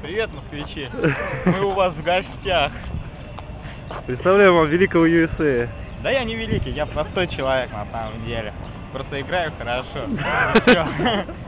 Привет, москвичи. Мы у вас в гостях. Представляю вам великого USA. Да я не великий, я простой человек на самом деле. Просто играю хорошо. И всё.